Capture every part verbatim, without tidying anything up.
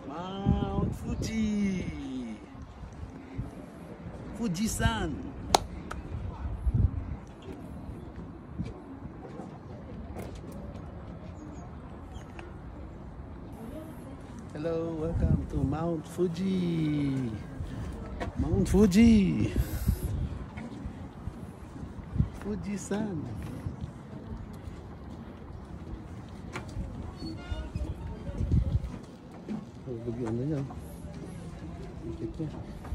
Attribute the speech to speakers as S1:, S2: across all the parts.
S1: Mount Fuji. Fuji-san. Hello, welcome to Mount Fuji. Mount Fuji. Fuji-san. Oh, bigyan na niya. Ikit niya.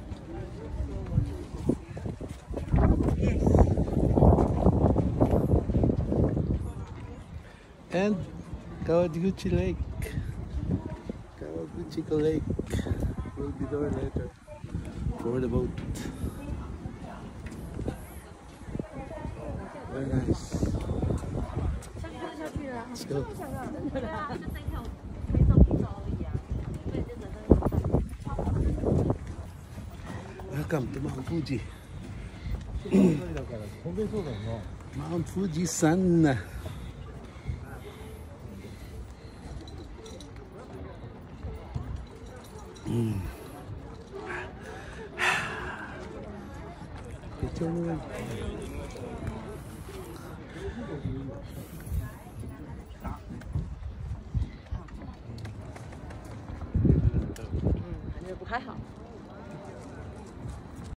S1: Yes. And Kawaguchiko Lake. Kawaguchiko Lake will be there later for the boat. Very nice. Let's go. Welcome to Mount Fuji. Mount Fuji-san. Mm. Picture naman.